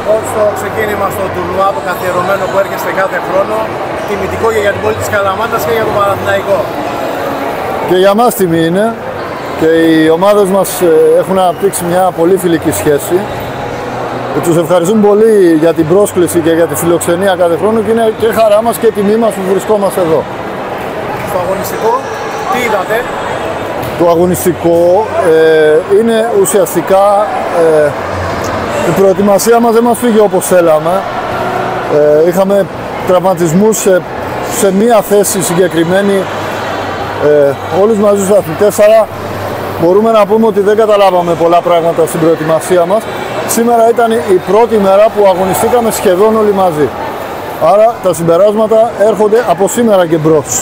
στο ξεκίνημα στο τουρνουά το καθιερωμένο που έρχεστε κάθε χρόνο, τιμητικό και για την πόλη της Καλαμάτας και για τον Παναθηναϊκό. Και για μας τιμή είναι και οι ομάδες μας έχουν αναπτύξει μια πολύ φιλική σχέση. Τους ευχαριστούμε πολύ για την πρόσκληση και για τη φιλοξενία κάθε χρόνο και είναι και χαρά μας και τιμή μας που βρισκόμαστε εδώ. Στο αγωνιστικό, τι είδατε? Το αγωνιστικό είναι ουσιαστικά η προετοιμασία μας δεν μας φύγε όπως θέλαμε. Είχαμε τραυματισμούς σε μία θέση συγκεκριμένη όλους μαζί τους αθλητές, άρα μπορούμε να πούμε ότι δεν καταλάβαμε πολλά πράγματα στην προετοιμασία μας. Σήμερα ήταν η πρώτη μέρα που αγωνιστήκαμε σχεδόν όλοι μαζί. Άρα τα συμπεράσματα έρχονται από σήμερα και μπρος.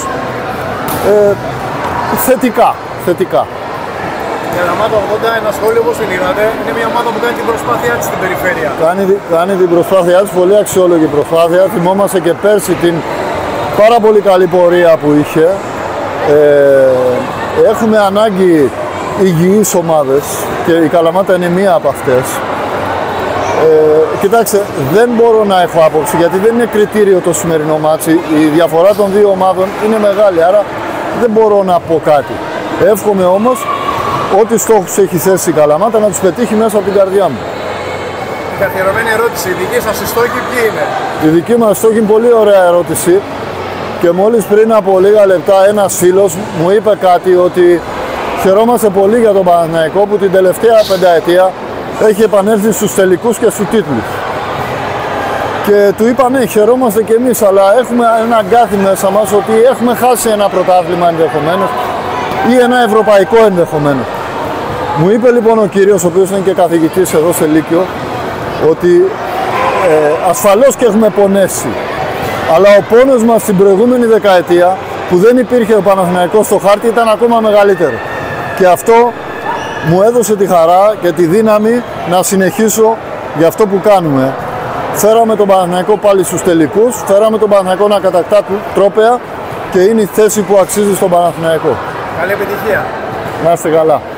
Θετικά. Η Καλαμάτα 80, ένα σχόλιο όπως την είδατε, είναι μια ομάδα που κάνει την προσπάθειά της στην περιφέρεια. Κάνει την προσπάθειά της, πολύ αξιόλογη προσπάθεια. Θυμόμαστε και πέρσι την πάρα πολύ καλή πορεία που είχε. Έχουμε ανάγκη υγιείς ομάδες και η Καλαμάτα είναι μία από αυτές. Κοιτάξτε, δεν μπορώ να έχω άποψη γιατί δεν είναι κριτήριο το σημερινό μάτσι. Η διαφορά των δύο ομάδων είναι μεγάλη, άρα δεν μπορώ να πω κάτι. Εύχομαι όμως ό,τι στόχους έχει θέσει η Καλαμάτα να τους πετύχει μέσα από την καρδιά μου. Η καθιερωμένη ερώτηση, η δική σας στόχη ποιοι είναι? Η δική μας στόχη είναι πολύ ωραία ερώτηση και μόλις πριν από λίγα λεπτά ένας φίλος μου είπε κάτι ότι χαιρόμαστε πολύ για τον Παναθηναϊκό που την τελευταία πενταετία έχει επανέλθει στους τελικούς και στους τίτλους. Και του είπα ναι, χαιρόμαστε κι εμείς, αλλά έχουμε ένα αγκάθι μέσα μας ότι έχουμε χάσει ένα πρωτάθλημα ενδεχομένως ή ένα ευρωπαϊκό ενδεχομένως. Μου είπε λοιπόν ο κύριος, ο οποίος είναι και καθηγητής εδώ σε Λύκειο, ότι ασφαλώς και έχουμε πονέσει, αλλά ο πόνος μας στην προηγούμενη δεκαετία που δεν υπήρχε ο Παναθηναϊκός στο χάρτη ήταν ακόμα μεγαλύτερο. Και αυτό μου έδωσε τη χαρά και τη δύναμη να συνεχίσω για αυτό που κάνουμε. Φέραμε τον Παναθηναϊκό πάλι στους τελικούς, φέραμε τον Παναθηναϊκό να κατακτά τρόπαια και είναι η θέση που αξίζει στον Παναθηναϊκό. Καλή επιτυχία. Να είστε καλά.